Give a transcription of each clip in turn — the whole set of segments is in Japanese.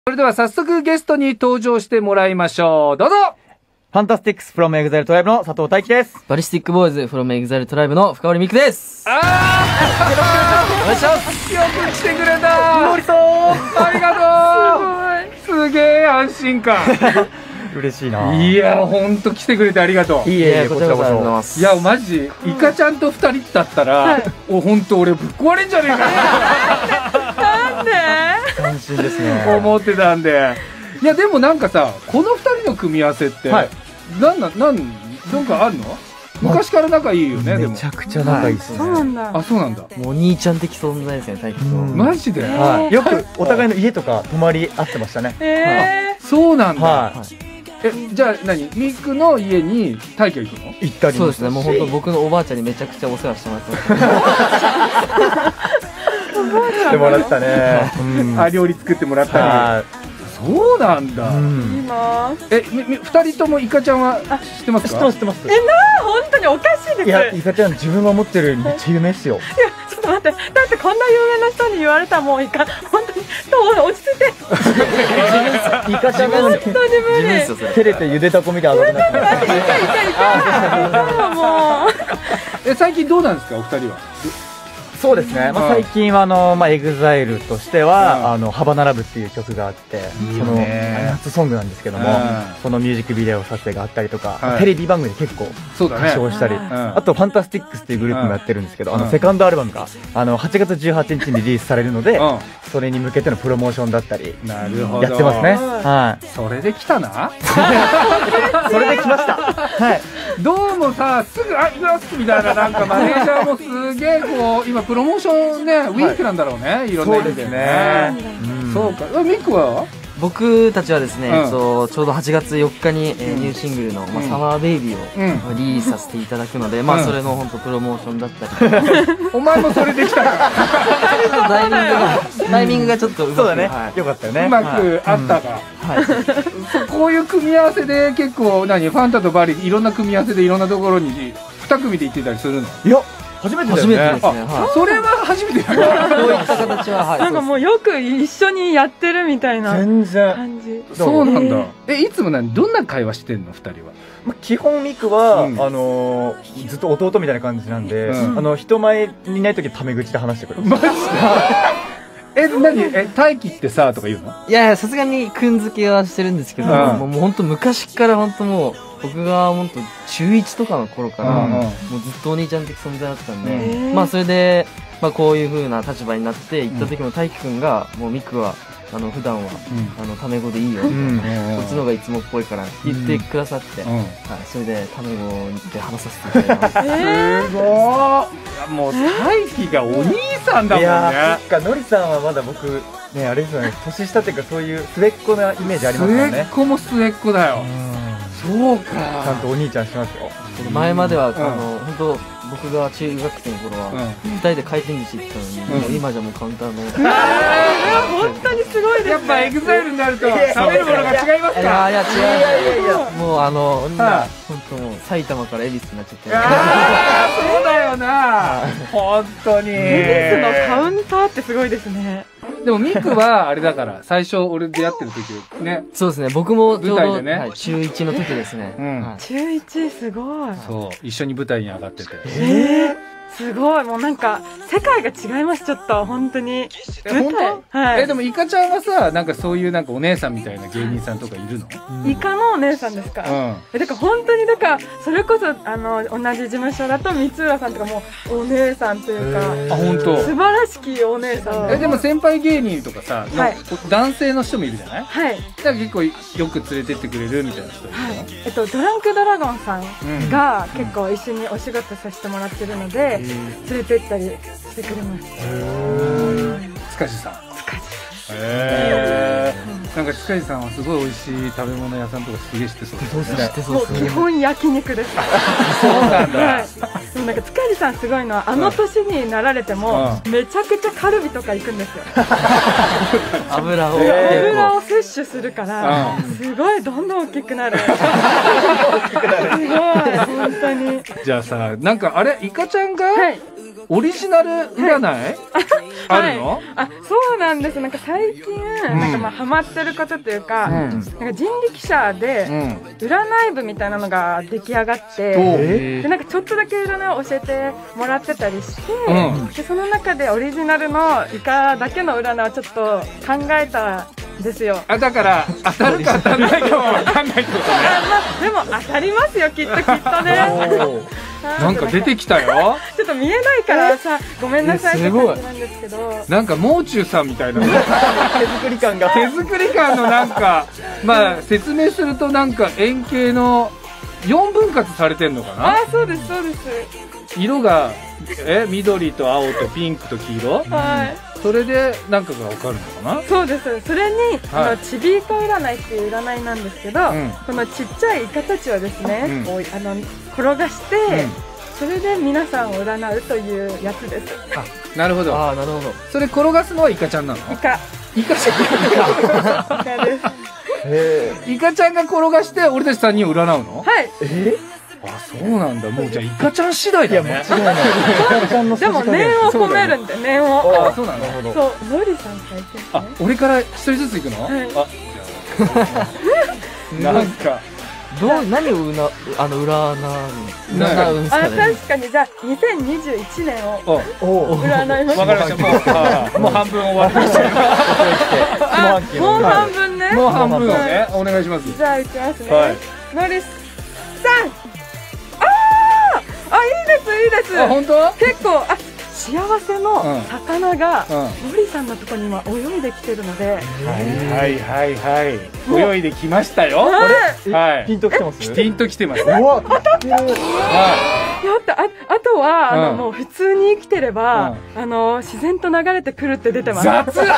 それでは早速ゲストに登場してもらいましょう。どうぞ。 ファンタスティックスフロムエグザイルトライブの佐藤大輝です。 バリスティックボーイズフロムエグザイルトライブの深堀美久です。 お願いします。よく来てくれた。 ノリさんありがとう。すげえ安心感。 嬉しいな。 いや、ほんと来てくれてありがとう。 いえいえ、こちらこそ。 いや、マジ、イカちゃんと2人だったら、ほんと俺ぶっ壊れんじゃねえかな。 なんで安心ですね。 思ってたんで。いや、でもなんかさ、この2人の組み合わせって、なんかあるの？昔から仲いいよね、でも。 めちゃくちゃ仲いいっすね。 そうなんだ。 あ、そうなんだ。 もうお兄ちゃん的存在ですね、大輝と。 マジで？ よくお互いの家とか泊まり合ってましたね。 そうなんだ。 はい。 じゃあ何？ミクの家に大輝行くの？ 行ったり。 そうですね、もう本当僕のおばあちゃんにめちゃくちゃお世話してもらってます。 してもらったね。 あ、料理作ってもらったり。そうなんだ。 いいな。 二人ともイカちゃんは知ってますか？ 知ってます。 本当におかしいです。 いや、イカちゃん自分が持ってるめっちゃ有名っすよ。 いや、ちょっと待って、だってこんな有名な人に言われたらもうイカ、本当に落ち着いて。 イカちゃんが本当に無理。 照れてゆでたこみたいな。 いたもう。最近どうなんですか、お二人は？ そうですね。最近はエグザイルとしてはハバナラブっていう曲があって、その夏ソングなんですけども、そのミュージックビデオ撮影があったりとか、テレビ番組で結構歌唱したり、あとファンタスティックスっていうグループもやってるんですけど、セカンドアルバムが8月18日にリリースされるので、それに向けてのプロモーションだったりやってますね。はい。 それで来たな。 それで来ました。はい。 どうもさ、すぐ行きますみたいな、なんかマネージャーもすげえこう今プロモーションね、ウィークなんだろうね、いろんな意味でね。そうか。ミクは？ 僕たちはですね、ちょうど8月4日にニューシングルのサマーベイビーをリリースさせていただくので、それの本当プロモーションだったり。 お前もそれできたか。 タイミングがちょっとうまく。 そうだね。よかったよね。 うまくあったか。こういう組み合わせで結構ファンタとバリいろんな組み合わせでいろんなところに2組で行ってたりするの？ いや。初めてですね。 それは初めてだよ。こういった形は、 なんかもうよく一緒にやってるみたいな感じ。 そうなんだ。いつもどんな会話してんの、2人は？ 基本ミクはずっと弟みたいな感じなんで、人前にいない時タメ口で話してくる。 マジで？大輝ってさとか言うの？ いや、さすがにくんづけはしてるんですけど、もう本当昔から本当もう僕が本当中1とかの頃からもうずっとお兄ちゃん的存在だったんで、それでこういう風な立場になって行った時も大輝くんがもうミクは普段はタメ語でいいよみたいな、こっちの方がいつもっぽいから言ってくださって、それでタメ語で話させていただきます。 すごい。もう大輝がお兄さんだもんね。いや、 そっか、のりさんはまだ僕ね、あれですよね、年下っていうかそういう末っ子なイメージありますよね。 末っ子も末っ子だよ。そうか。 ちゃんとお兄ちゃんしてますよ。 前までは本当僕が中学生の頃は2人で回転寿司行ってたのに、今じゃもうカウンターの。 本当にすごいですね。 やっぱエグザイルになると食べるものが違いますか？ いや違う。もう本当もう埼玉から恵比寿になっちゃって。 そうだよな。本当に。 恵比寿のカウンターってすごいですね。 でもミクはあれだから最初俺出会ってる時ね。 そうですね。僕もちょうど中 1の時ですね。 中1すごい。 そう一緒に舞台に上がってて。 すごい、もうなんか世界が違います、ちょっと本当に。 本当？はい。でもイカちゃんはさ、なんかそういうお姉さんみたいな芸人さんとかいるの？ イカのお姉さんですか？だから本当にそれこそ同じ事務所だと三浦さんとかもお姉さんというか、 あ、本当。 素晴らしきお姉さん。 でも先輩芸人とかさ、男性の人もいるじゃない？はい。だから結構よく連れてってくれるみたいな人いるの？ ドランクドラゴンさんが結構一緒にお仕事させてもらってるので、連れてったりしてくれます。 塚地さん。なんか塚地さんはすごい美味しい食べ物屋さんとかすげえ知ってそうですね。 基本焼肉です。 そうなんだ。 でもなんか塚地さんすごいのはあの年になられてもめちゃくちゃカルビとか行くんですよ。 油を摂取するからすごいどんどん大きくなる。すごい本当に。 じゃあさ、なんかあれイカちゃんがオリジナル占いあるの？ あ、そうなんです。なんか最近なんかまあハマってることというか、なんか人力車で占い部みたいなのが出来上がって、でなんかちょっとだけ占いを教えてもらってたりして、でその中でオリジナルのイカだけの占いをちょっと考えたんですよ。 あ、だから当たるか当たらないかもわかんないってことね。 でも当たりますよ、きっとね。 なんか出てきたよ。 ちょっと見えないからさ、ごめんなさいって感じなんですけど、 なんかもう中さんみたいな手作り感が手作り感のなんか、まあ説明するとなんか円形の4分割されてんのかな。 あ、そうですそうです。 色が緑と青とピンクと黄色。はい。それでなんかがわかるのかな。 そうです。それにちびいか占いっていう占いなんですけど、このちっちゃいイカたちをですね、転がして、それで皆さんを占うというやつです。 あ、なるほど。 あ、なるほど。 それ転がすのはイカちゃんなの？ イカちゃん。イカです。 イカちゃんが転がして俺たち3人を占うの？ はい。 あ、そうなんだ。もうじゃあイカちゃん次第だね。 間違いない。 でも念を込めるんで、念を。 あ、そうなの。 そう、のりさん最近。 あ、俺から一人ずつ行くの？はい。あ、なんか何を占うんすかね。 確かにじゃあ2021年を占います。 わかりました。もう半分終わってました。 もう半分ね。 もう半分をね、お願いします。 じゃあいきますね。のりさん。あ、いいですいいです。 あ、本当？ 結構幸せの魚がのりさんのところに今泳いできてるので。 はい泳いできましたよ。 はい。ピンときてます？ ピンときてます。 うわ、 あとはもう普通に生きてれば自然と流れてくるって出てます。 雑。 で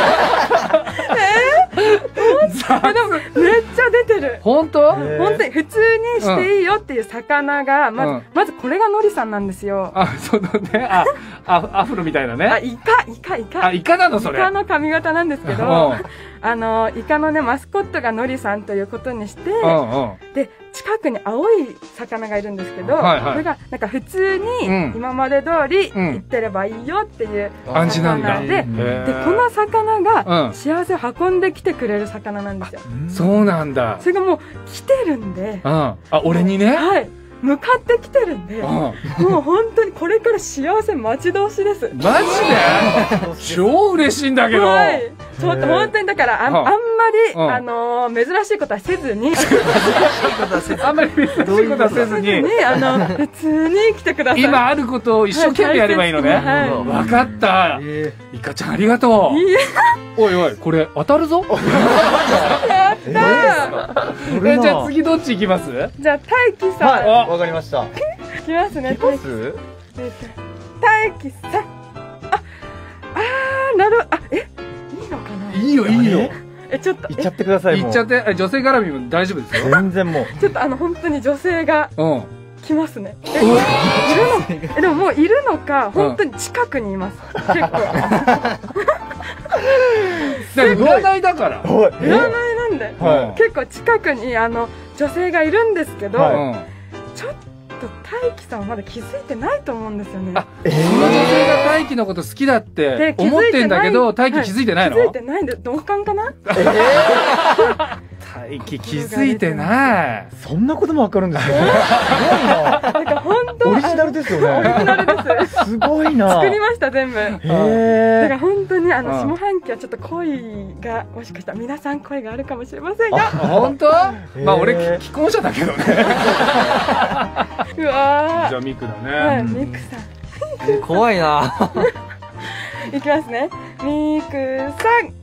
もめっちゃ出てる。 本当？ 本当に普通にしていいよっていう魚がまずこれがのりさんなんですよ。 あ、そのね、アフロみたいなね。 あ、イカ。 あ、イカなのそれ。 イカの髪型なんですけど、イカのねマスコットがのりさんということにして、で近くに青い魚がいるんですけど、これがなんか普通に今まで通り行ってればいいよっていう魚で、この魚が幸せを運んできてくれる魚なんですよ。 そうなんだ。 それがもう来てるんで、 あ、俺にね。 はい。向かってきてるんで、もう本当にこれから幸せ待ち遠しです。 マジで？超嬉しいんだけど。 はい。ちょっと本当にだからあんまり珍しいことはせずに、 あんまり珍しいことはせずに、 普通に来てください。 今あることを一生懸命やればいいのね。わかった。イカちゃんありがとう。おいおい、これ当たるぞ。 やったー。 じゃあ次どっち行きます？ じゃあ大輝さん。 はい、わかりました。 いきますね。大輝さん。なる。いいのかな。 いいよいいよ。 ちょっと行っちゃってください。 行っちゃって。女性絡みも大丈夫ですよ。 全然もう。 ちょっと本当に女性が来ますね。いるの？でももういるのか、本当に近くにいます。結構。 占いだから。 占いなんで、結構近くに女性がいるんですけど、ちょっと大輝さんはまだ気づいてないと思うんですよね。 その女性が大輝のこと好きだって思ってんだけど、大輝気づいてないの？ 気づいてないんで、同感かな？ 大輝気づいてない。 そんなこともわかるんですよ。すごいな。 なんか本当オリジナルですよね。 オリジナルです。 すごいな。 作りました全部。だから本当に下半期はちょっと恋がもしかしたら皆さん恋があるかもしれませんよ。 本当？まあ俺既婚者だけどね。 うわー。 じゃあミクだね。 はい、ミクさん。 怖いな。 いきますね。ミクさん。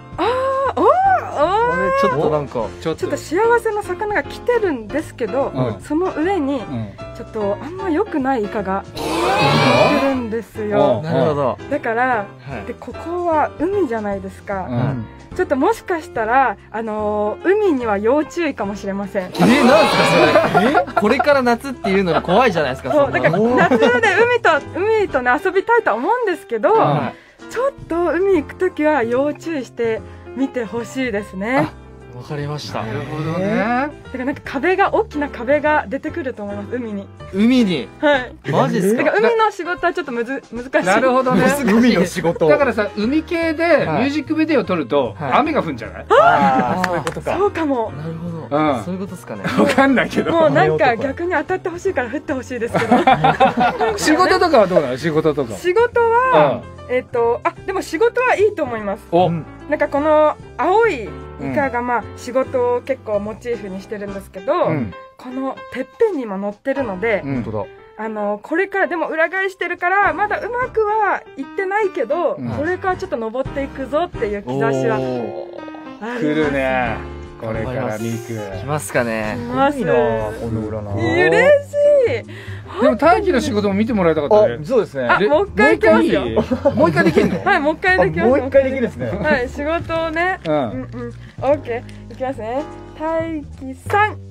ちょっとなんかちょっと幸せな魚が来てるんですけど、その上にちょっとあんま良くないイカがるんですよ。 なるほど。 だから、でここは海じゃないですか。ちょっともしかしたら海には要注意かもしれません。 なんですかそれ。これから夏っていうのが怖いじゃないですか。 そうだから夏で海とね遊びたいとは思うんですけど、ちょっと海行くときは要注意して見てほしいですね。 わかりました。 なるほどね。 だからなんか大きな壁が出てくると思います、海に。 海に。 はい。 マジですか。 だから海の仕事はちょっと難しい。 なるほどね。 海の仕事。 だからさ、海系でミュージックビデオ撮ると雨が降るんじゃない？ ああ、そういうことか。 そうかも。 なるほど。そういうことですかね。 わかんないけど。 もうなんか逆に当たってほしいから降ってほしいですけど。 仕事とかはどうなの？仕事とか。 仕事はでも仕事はいいと思います。なんかこの青いイカがまあ仕事を結構モチーフにしてるんですけど、このてっぺんにも乗ってるので、これからでも裏返してるからまだうまくはいってないけど、これからちょっと登っていくぞっていう兆しはあります。 来るね。これからミク来ますかね。 来ます。 この占い。 嬉しい。 でも大輝の仕事も見てもらいたかったね。 そうですね。 もう一回できますよ。 もう一回できるの？ はい、もう一回できます。 もう一回できるんですね。 はい、仕事をね。オッケー、いきますね。大輝さん。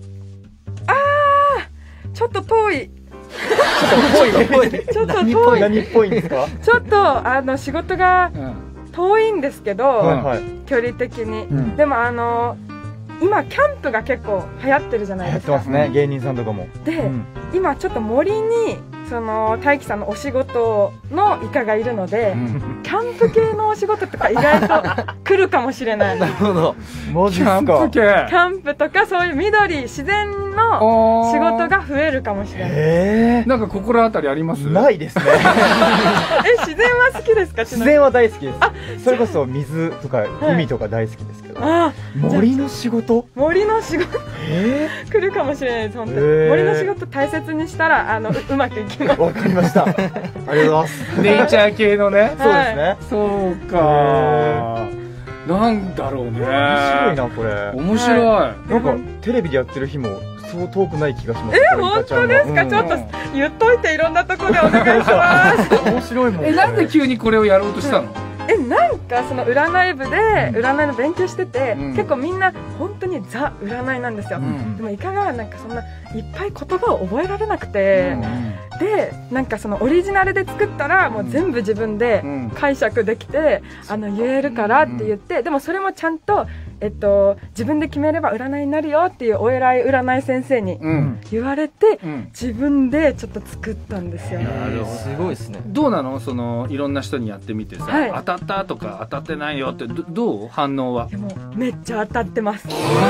ちょっと遠い。ちょっと遠い。 何っぽいんですか？ ちょっと仕事が遠いんですけど、距離的に。でも今キャンプが結構流行ってるじゃないですか。 やってますね、芸人さんとかも。 で、今ちょっと森に大輝さんのお仕事のイカがいるので、キャンプ系のお仕事とか意外と来るかもしれない。 なるほど。 マジっすか。 キャンプとかそういう緑、自然の仕事が増えるかもしれない。 なんか心当たりあります？ ないですね。 自然は好きですか？ 自然は大好きです。それこそ水とか海とか大好きですけど。森の仕事？ 森の仕事来るかもしれないです。本当に森の仕事大切にしたらうまくいきます。 わかりました。ありがとうございます。 ネイチャー系のね。 そうですね。 そうか。なんだろうね。 面白いなこれ。 面白い。 なんかテレビでやってる日もそう遠くない気がします。 本当ですか？ちょっと言っといていろんなところでお願いします。 面白いもん。 なんで急にこれをやろうとしたの？ なんかその占い部で占いの勉強してて、結構みんな本当にザ占いなんですよ。でもイカがなんかそんないっぱい言葉を覚えられなくて、でなんかそのオリジナルで作ったらもう全部自分で解釈できて言えるからって言って、でもそれもちゃんと自分で決めれば占いになるよっていうお偉い占い先生に言われて、自分でちょっと作ったんですよ。 すごいですね。 どうなの？いろんな人にやってみてさ、当たったとか当たってないよってどう？反応は？ でもめっちゃ当たってます。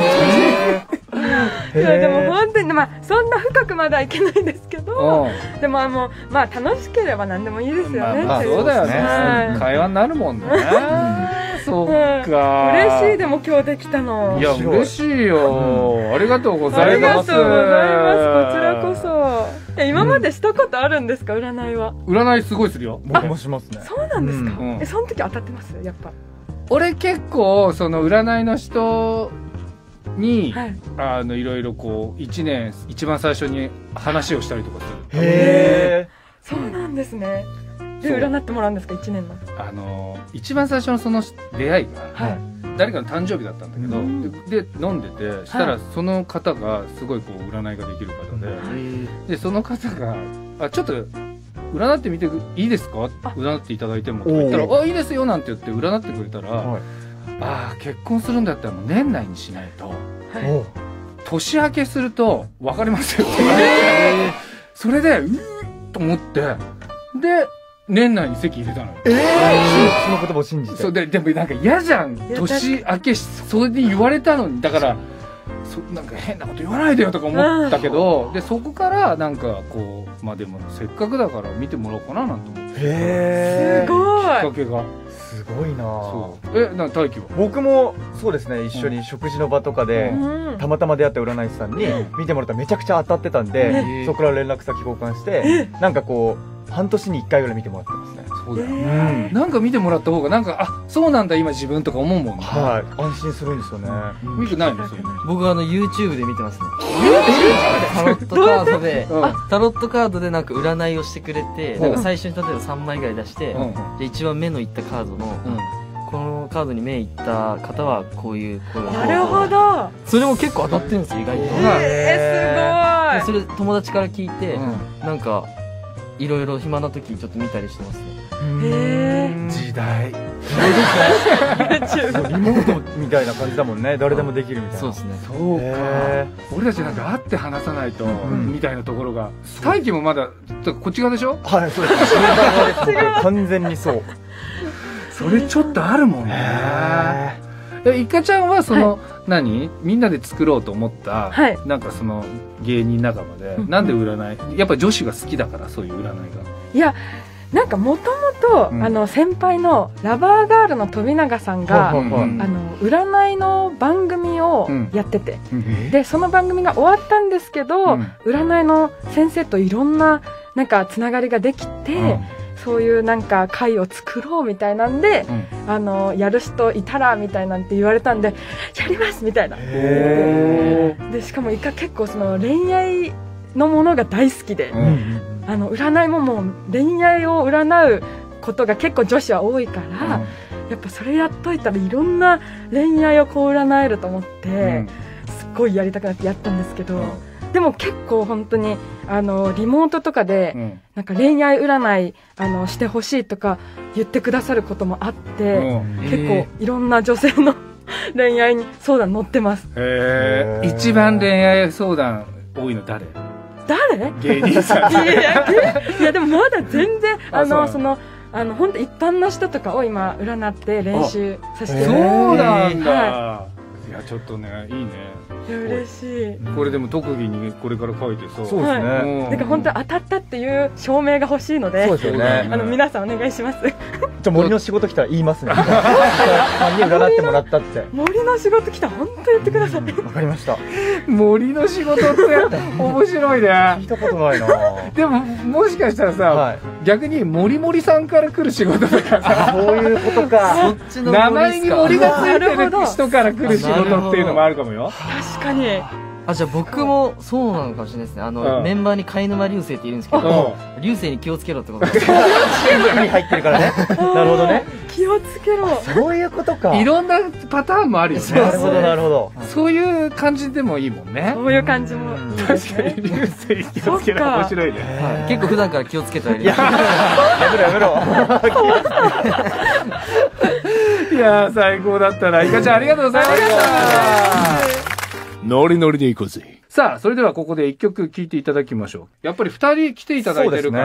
でも本当にそんな深くまではいけないんですけど、でも楽しければ何でもいいですよね。 そうだよね。会話になるもんね。そうか。 嬉しい。でも今日できたの。 いや嬉しいよ。ありがとうございます。 ありがとうございます。こちらこそ。今までしたことあるんですか？占いは。 占いすごいするよ。 僕もしますね。 そうなんですか？その時当たってます？やっぱ。 俺結構占いの人にいろいろこう1年一番最初に話をしたりとかする。 へえ。 そうなんですね。で占ってもらうんですか？1年の。 一番最初のその出会いが誰かの誕生日だったんだけど、で飲んでてしたらその方がすごいこう占いができる方で、その方がちょっと占ってみていいですか？占っていただいてもと言ったらいいですよなんて言って占ってくれたら、結婚するんだったらもう年内にしないと年明けすると分かりますよって。それでと思ってで年内に籍入れたのよ。 その言葉を信じて。 そうでもなんか嫌じゃん。年明けそれで言われたのに、だからなんか変なこと言わないでよとか思ったけど、でそこからなんかこうでもせっかくだから見てもらおうかななんて思って。 すごい。 きっかけが。 すごいな。 そう。大輝は？ 僕もそうですね。一緒に食事の場とかでたまたま出会った占い師さんに見てもらったらめちゃくちゃ当たってたんで、そこから連絡先交換してなんかこう半年に1回ぐらい見てもらってますね。 そうだよね。なんか見てもらった方がなんかそうなんだ今自分とか思うもんね。 はい。安心するんですよね。 見てないのそれ。 僕YouTube で見てますね。タロットカードでタロットカードでなんか占いをしてくれて、なんか最初に例えば3枚ぐらい出して、で一番目のいったカードのこのカードに目いった方はこういうなるほど。 それも結構当たってるんですよ意外と。 すごい。 それ友達から聞いて、なんかいろいろ暇な時ちょっと見たりしてますね。 時代。 リモートみたいな感じだもんね。誰でもできるみたいな。 そうですね。 そうか。俺たちなんか会って話さないとみたいなところが。大輝もまだこっち側でしょ？ はい、そうです。完全にそう。 それちょっとあるもんね。いかちゃんはそのみんなで作ろうと思ったなんかその芸人仲間でなんで占い？やっぱ女子が好きだからそういう占いが。 いや。なんかもともと先輩のラバーガールの飛永さんが占いの番組をやってて、でその番組が終わったんですけど、占いの先生といろんななんかつながりができて、そういうなんか会を作ろうみたいなんで、やる人いたらみたいなんて言われたんでやりますみたいな。でしかもイカ結構その恋愛のものが大好きで。占いももう恋愛を占うことが結構女子は多いから、やっぱそれやっといたらいろんな恋愛をこう占えると思って、すっごいやりたくなってやったんですけど、でも結構本当にリモートとかで、なんか恋愛占いしてほしいとか言ってくださることもあって、結構いろんな女性の恋愛相談乗ってます。 一番恋愛相談多いの誰？芸人さん。 いやでもまだ全然その本当一般の人とかを今占って練習させて。 そうなんだ。いやちょっとねいいね。 いや嬉しい。 これでも特技にこれから書いてさ。 そうですね。 なんか本当当たったっていう証明が欲しいので、 そうですよね。 皆さんお願いします。 じゃ森の仕事来たら言いますね。占ってもらったって。 森の仕事来たら本当言ってください。 わかりました。 森の仕事って面白いね。 聞いたことないな。 でももしかしたらさ、逆に森森さんから来る仕事とかさ、 そういうことか。 名前に森がついてる人から来る仕事っていうのもあるかもよ。 確かに。 じゃあ僕もそうなのかもしれないですね。メンバーに貝沼流星っているんですけど、流星に気をつけろってことです。 に入ってるからね。なるほどね。 気をつけろ。 そういうことか。 いろんなパターンもあるよね。 なるほどなるほど。 そういう感じでもいいもんね。 そういう感じも。 確かに流星に気をつけろ面白いね。 結構普段から気をつけてはいる。やめろ。 いや最高だったな。いかちゃんありがとうございました。ノリノリでいこうぜ。さあ、それではここで一曲聴いていただきましょう。やっぱり二人来ていただいてるから、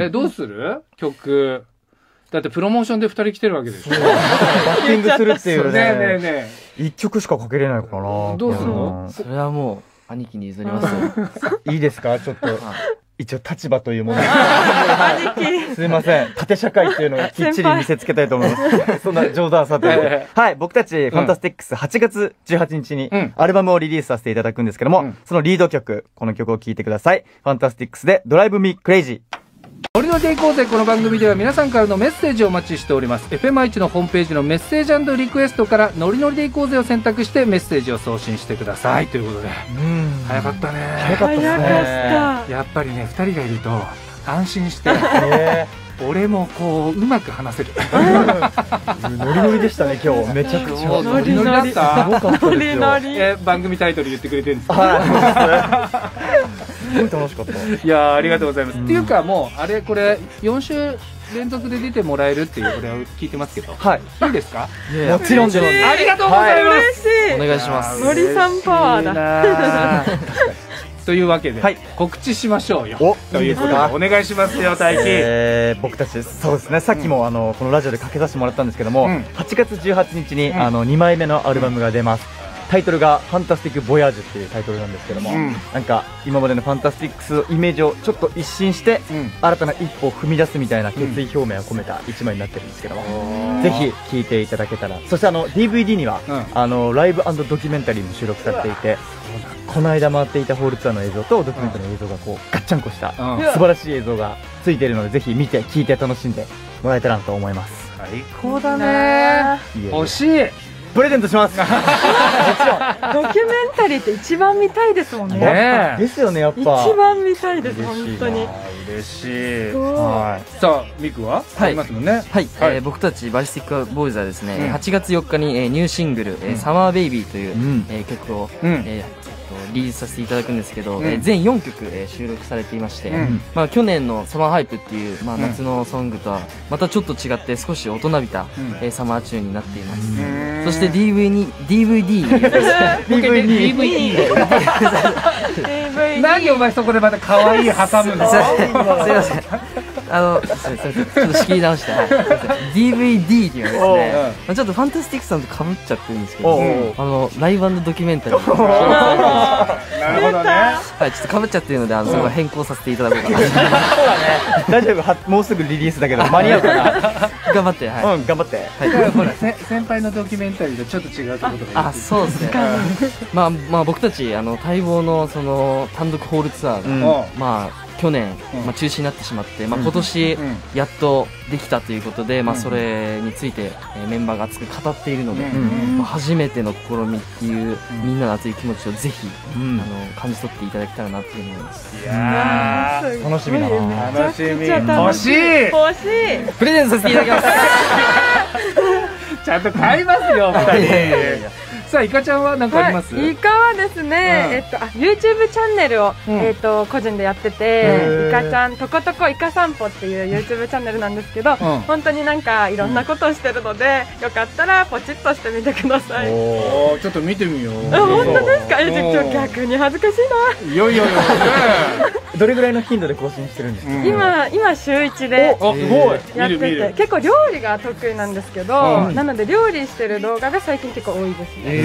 どうする？曲。だってプロモーションで二人来てるわけでしょ。バッティングするっていうね。 ねえ。 一曲しかかけれないかな。 どうするの？ それはもう、兄貴に譲りますよ。 いいですか？ちょっと。一応立場というものすいません。縦社会っていうのをきっちり見せつけたいと思います。そんな冗談さておいて。はい、僕たちファンタスティックス8月18日にアルバムをリリースさせていただくんですけども、そのリード曲、この曲を聴いてください。ファンタスティックスでドライブミークレイジー。ノリノリでいこうぜ。この番組では皆さんからのメッセージをお待ちしております。FM 愛知のホームページのメッセージ&リクエストからノリノリでいこうぜを選択してメッセージを送信してくださいということで。早かったね。 早かったですね。 やっぱりね、2人がいると安心して、俺もこううまく話せる。 ノリノリでしたね今日。めちゃくちゃノリノリだった。 すごかったですよ。 番組タイトル言ってくれてるんですか？ すごい楽しかった。 いやありがとうございます。っていうかもうあれこれ4週連続で出てもらえるっていうこれを聞いてますけど、はい、いいですか？ もちろんで。 ありがとうございます。 嬉しい。 お願いします。 のりさんパワーだ。 というわけで、告知しましょうよ。ということでお願いしますよ、大輝。 僕たちそうですね。さっきもこのラジオでかけさせてもらったんですけども、8月18日に2枚目のアルバムが出ます。タイトルがファンタスティックボヤージュっていうタイトルなんですけども、なんか今までのファンタスティックスのイメージをちょっと一新して、新たな一歩を踏み出すみたいな決意表明を込めた一枚になってるんですけども、ぜひ聴いていただけたら。そして DVD には、ライブ&ドキュメンタリーも収録されていて、この間回っていたホールツアーの映像とドキュメンタリーの映像がこうガッチャンコした素晴らしい映像がついているので、ぜひ見て聴いて楽しんでもらえたらなと思います。 最高だね。欲しい。 プレゼントします。もちろん。 ドキュメンタリーって一番見たいですもんね。 ですよね、やっぱ。 一番見たいです、本当に。 嬉しい。はい。さあ、ミクはありますもんね。 はい。僕たちバリスティックボーイズはですね、8月4日にニューシングル、サマーベイビーという曲をリリースさせていただくんですけど、全4曲収録されていまして、去年のサマーハイプっていう夏のソングとはまたちょっと違って少し大人びたサマーチューンになっています。そして DVD 何お前そこでまた可愛い挟むの。 すいません。ちょっと仕切り直して、DVD っていうのはですね、ちょっとファンタスティックさんと被っちゃってるんですけど、ライブ&ドキュメンタリー。 なるほどね。 はい、ちょっと被っちゃってるので、それは変更させていただこうかな。 そうだね。大丈夫、もうすぐリリースだけど、間に合うかな。 頑張って、はい。 頑張って。 ほら、先輩のドキュメンタリーとちょっと違うところとか。 あ、そうですね。まあ僕たち待望のその単独ホールツアーが去年中止になってしまって、今年やっとできたということで、それについてメンバーが熱く語っているので、初めての試みっていうみんなの熱い気持ちをぜひ感じ取っていただけたらなと思います。 いやー、楽しみだな。 楽しみ。欲しい。 欲しい。 プレゼントさせていただきます。 ちゃんと買いますよ、2人。さあ、イカちゃんは何かあります？ イカはですね、YouTube チャンネルを、個人でやってて、イカちゃんとことこイカ散歩っていう YouTube チャンネルなんですけど、本当になんかいろんなことをしてるので、よかったらポチッとしてみてください。 おー、ちょっと見てみよう。 本当ですか？逆に恥ずかしいな。 いやいやいや。 どれぐらいの頻度で更新してるんですか？ 今週1でやってて、結構料理が得意なんですけど、なので料理してる動画が最近結構多いですね。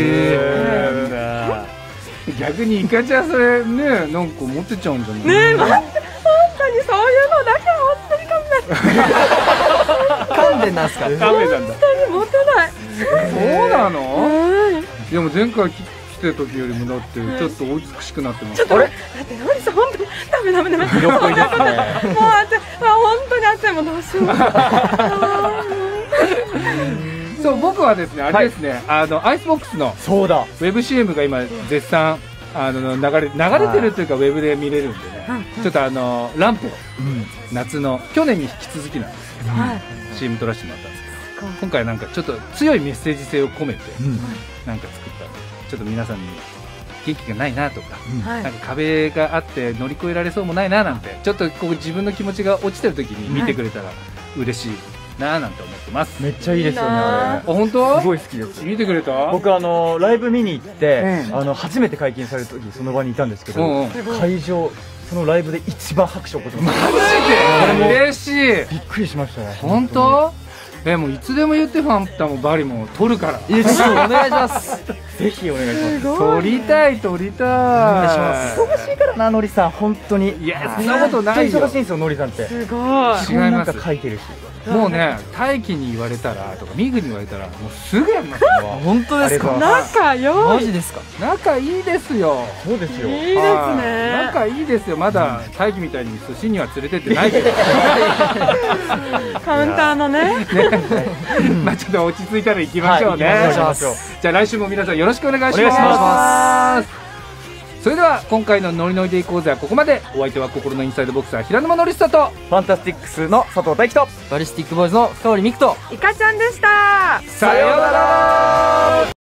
逆にイカちゃんそれね、なんか持ってちゃうんじゃない？ ねえ、本当にそういうのだけは本当に勘弁なんすか？ 勘弁なんだ。 本当に持てない。 そうなの？でも前回来てた時よりもだってちょっとお美しくなってます。 あれ？だってノリさん本当にダメ。 色っぽいですね。 もう本当に暑いもんどうしよう。 そう、僕はですね、あれですね、アイスボックスのウェブ CM が今絶賛流れてるというかウェブで見れるんでね、ちょっとランプ夏の去年に引き続きなんですけど CM 撮らせてもらったんですけど、今回なんかちょっと強いメッセージ性を込めてなんか作ったんで、ちょっと皆さんに元気がないなとか、なんか壁があって乗り越えられそうもないななんて、ちょっとこう自分の気持ちが落ちてる時に見てくれたら嬉しいなぁなんて思ってます。 めっちゃいいですよね、あれ。 本当？ すごい好きです。 見てくれた？ 僕ライブ見に行って、初めて解禁された時その場にいたんですけど、会場そのライブで一番拍手を起こってます。 マジで？嬉しい。 びっくりしましたね。 本当？もういつでも言ってファンタもバリも撮るから。 お願いします。 ぜひお願いします。 撮りたい。お願いします。 忙しいからな、のりさん本当に。 いや、そんなことないよ。 忙しいんですよ、のりさんって。 すごい。 違います。 書いてるし。 もうね、大輝に言われたらとかミグに言われたらもうすぐやりますよ。 本当ですか？ 仲良い。 マジですか？ 仲いいですよ。 そうですよ。 いいですね。 仲いいですよ。まだ大輝みたいに寿司には連れてってないけど。 カウンターのね。 まあちょっと落ち着いたら行きましょうね。じゃあ来週も皆さんよろしくお願いします。それでは今回のノリノリでいこうぜはここまで。お相手は心のインサイドボクサー平沼ノリスタとファンタスティックスの佐藤大樹とバリスティックボーイズの深堀美久とイカちゃんでした。 さようなら。